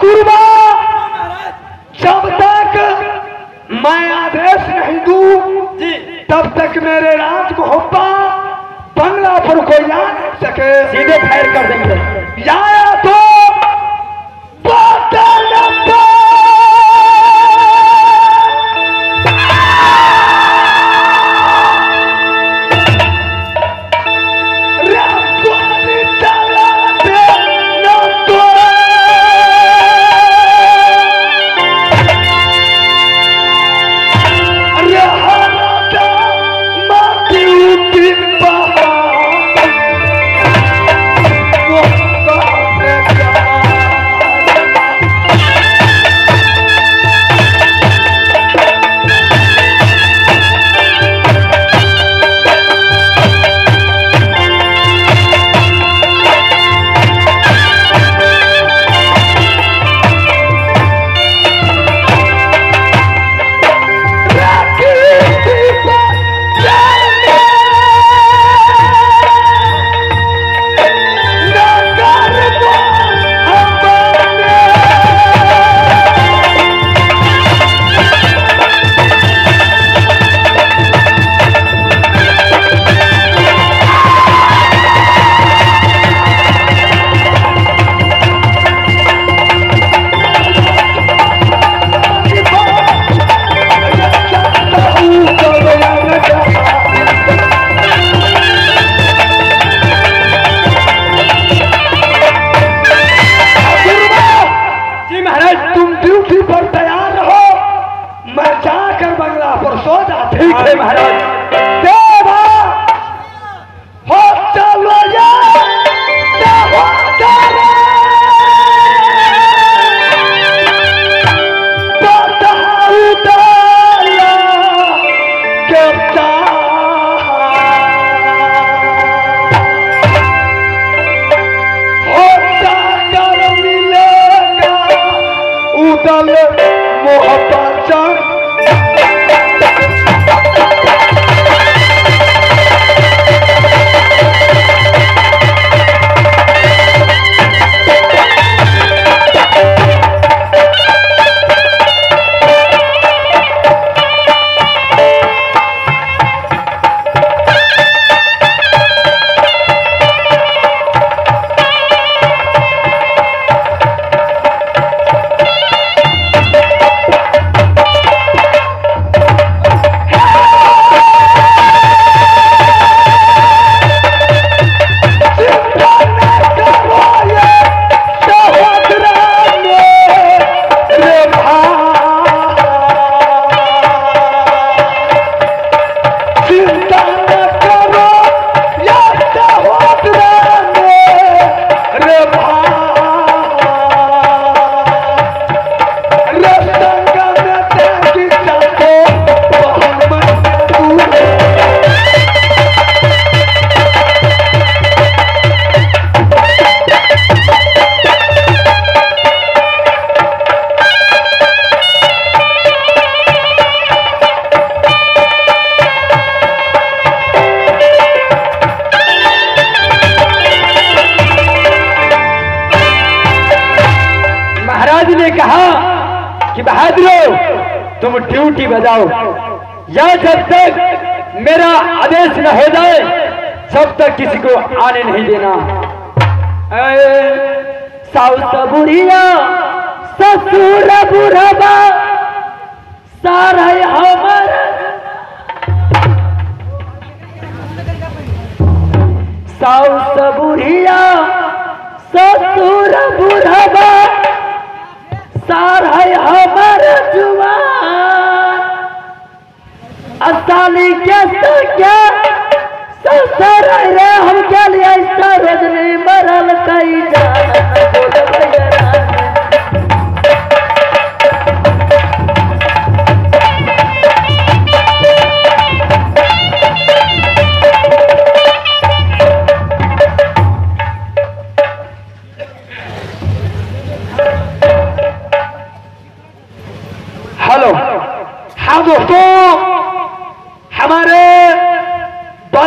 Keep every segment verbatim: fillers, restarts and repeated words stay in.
दुर्वा जब तक मैं आदेश नहीं दूं जी तब तक मेरे राज को होप्पा बंगला पर कोई आ नहीं सके। सीधे फायर कर देंगे। या तो तुम ड्यूटी बजाओ या जब तक मेरा आदेश न हो जाए जब तक किसी को आने नहीं देना। साउस बुढ़िया ससुर बुढ़वा सारा हमारा साउस बुढ़िया ससुर बुढ़वा सार है हमारा जुआन असाली कैसे क्या ससुर रे हम क्या लिए ऐसा रजनी मरल कई जान बोल भैया दोस्तों हमारे बल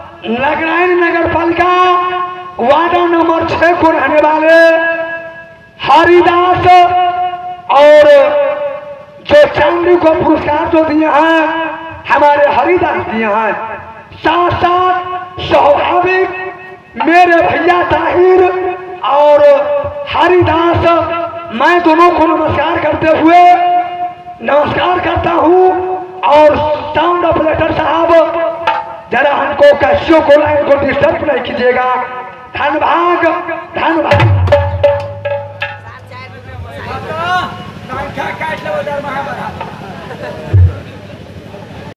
नारायण नगर पालिका वार्ड नंबर छह को रहने वाले हरिदास और जो चांदी को पुरस्कार जो दिए हैं हमारे हरिदास दिए हैं। साथ साथ स्वाभाविक मेरे भैया ताहिर और हरिदास, मैं दोनों को नमस्कार करते हुए नमस्कार करता हूँ। और साउंड ऑपरेटर साहब जरा हमको कैसियो को लाइन को डिस्टर्ब नहीं कीजिएगा। धन्यवाद धन्यवाद।